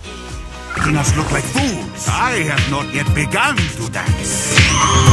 Making us look like fools. I have not yet begun to dance.